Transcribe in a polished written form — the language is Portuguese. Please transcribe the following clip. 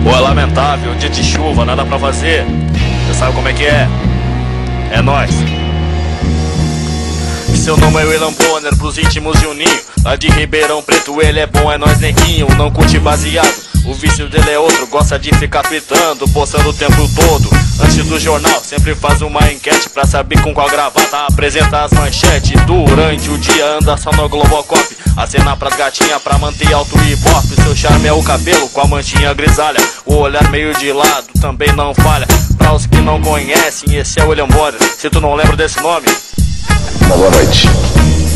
Pô, é lamentável, dia de chuva, nada pra fazer. Você sabe como é que é? É nóis. Seu nome é William Bonner, pros íntimos de um ninho. Lá de Ribeirão Preto ele é bom, é nós neguinho. Não curte baseado, o vício dele é outro. Gosta de ficar tweetando, postando o tempo todo. Antes do jornal, sempre faz uma enquete pra saber com qual gravata apresenta as manchetes. Durante o dia anda só no Globocop, acena pras gatinhas pra manter alto e ibope. Seu charme é o cabelo com a manchinha grisalha, o olhar meio de lado também não falha. Pra os que não conhecem, esse é o William Bonner. Se tu não lembra desse nome, boa noite.